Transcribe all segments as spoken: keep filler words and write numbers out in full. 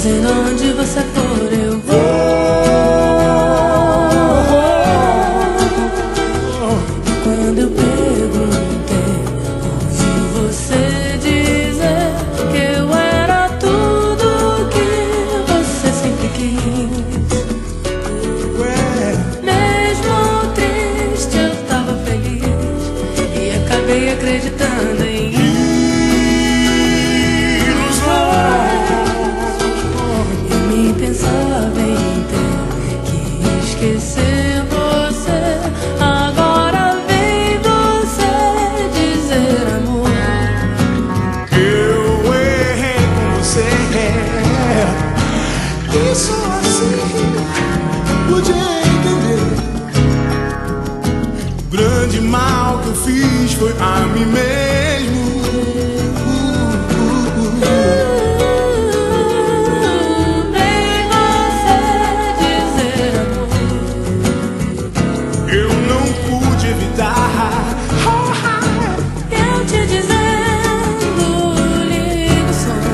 dizendo onde você for eu vou. E quando eu perguntei, ouvi você dizer que eu era tudo que você sempre quis. Mesmo triste eu tava feliz e acabei acreditando em pensava em ter que esquecer você. Agora vem você dizer, amor, eu errei com você. Isso assim podia entender. O grande mal que eu fiz foi a mim mesmo. Eu te dizendo, liga o som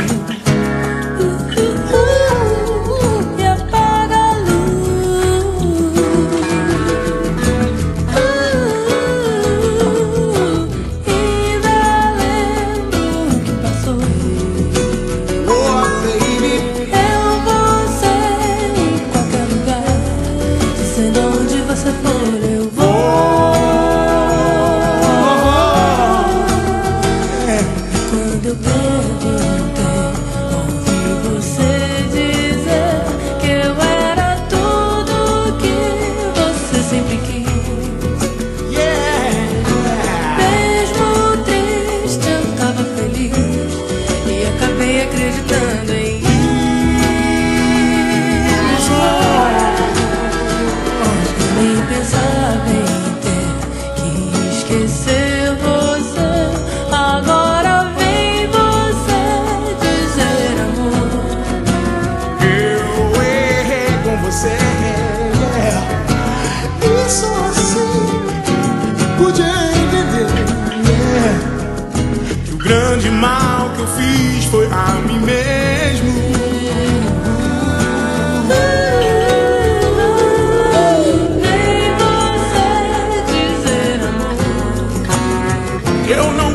e apaga a luz. Ainda lembro o que passou. Oh, baby, Eu, você, em qualquer lugar, dizendo onde você for eu vou. Quando eu perguntei, ouvi você dizer que eu era tudo que você sempre quis. yeah. Mesmo triste eu tava feliz e acabei acreditando em ilusões. Nem pensava em ter que esquecer você. Agora vem você dizer, amor, Eu errei com você. yeah. Isso assim podia entender. yeah. Que o grande mal que eu fiz foi a mim mesmo. vem você dizer, amor, Eu não